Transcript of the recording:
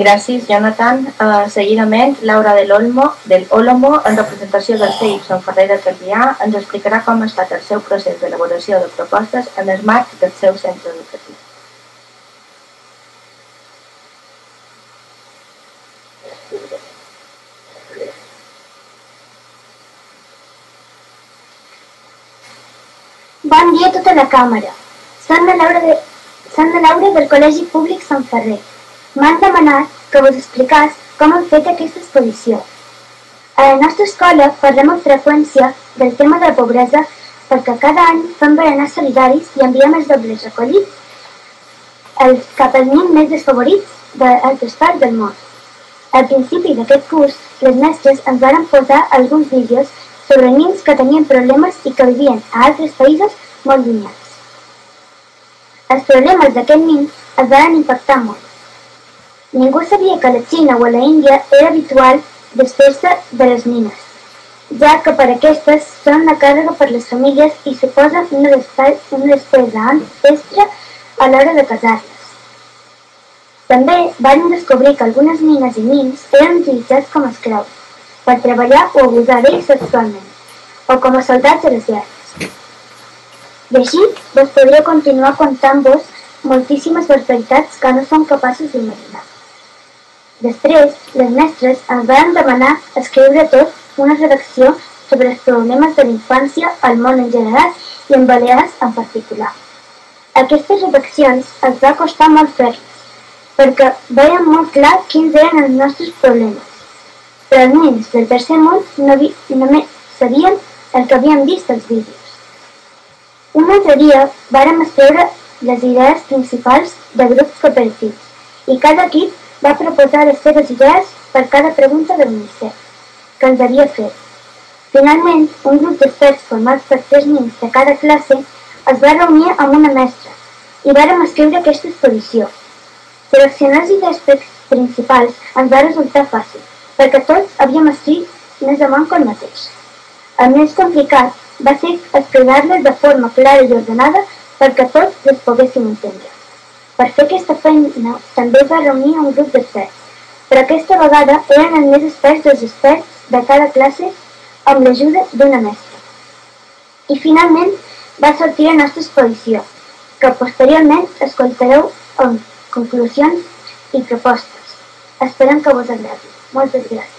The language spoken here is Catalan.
Gràcies, Jonathan. Seguidament, Laura del Olmo, en representació del CEIP Sant Ferrer del Carrià, ens explicarà com ha estat el seu procés d'elaboració de propostes en el marc del seu centre educatiu. Bon dia a tota la càmera. Són la Laura del Col·legi Públic Sant Ferrer. M'han demanat que vos explicàs com hem fet aquesta exposició. A la nostra escola parlem amb freqüència del tema de la pobresa perquè cada any fem berenars solidaris i enviem els dobles recollits cap als nens més desfavorits d'altres parts del món. Al principi d'aquest curs, les mestres ens van posar alguns vídeos sobre nens que tenien problemes i que vivien a altres països molt llunyans. Els problemes d'aquests nens es van impactar molt. Ningú sabia que a la Xina o a la Índia era habitual desfer-se de les nines, ja que per aquestes són una càrrega per les famílies i suposen una despesa extra a l'hora de casar-les. També van descobrir que algunes nines i nens eren utilitzats com a esclaus per treballar o abusar d'ells sexualment, o com a soldats a les guerres. I així vos podria continuar contant-vos moltíssimes barbaritats que no som capaços d'imaginar. Després, les mestres ens van demanar escriure tot una redacció sobre els problemes de la infància al món en general i en Balears en particular. Aquestes redaccions ens va costar molt fer-les, perquè veiem molt clar quins eren els nostres problemes. Però els nens del tercer món només sabien el que havien vist als vídeos. Un altre dia vàrem escriure les idees principals de grups cooperatius i cada equip va proposar les seves idees per cada pregunta de l'UNICEF que ens havia fet. Finalment, un grup d'experts formats per 3 nens de cada classe es va reunir amb una mestra i vàrem escriure aquesta exposició. Seleccionar les idees principals ens va resultar fàcil, perquè tots havíem escrit més o menys el mateix. El més complicat va ser explicar-les de forma clara i ordenada perquè tots les poguéssim entendre. Per fer aquesta feina també es va reunir un grup d'experts, però aquesta vegada eren els més experts dels experts de cada classe amb l'ajuda d'una mestra. I finalment va sortir la nostra exposició, que posteriorment escoltareu amb conclusions i propostes. Esperem que vos agradi. Moltes gràcies.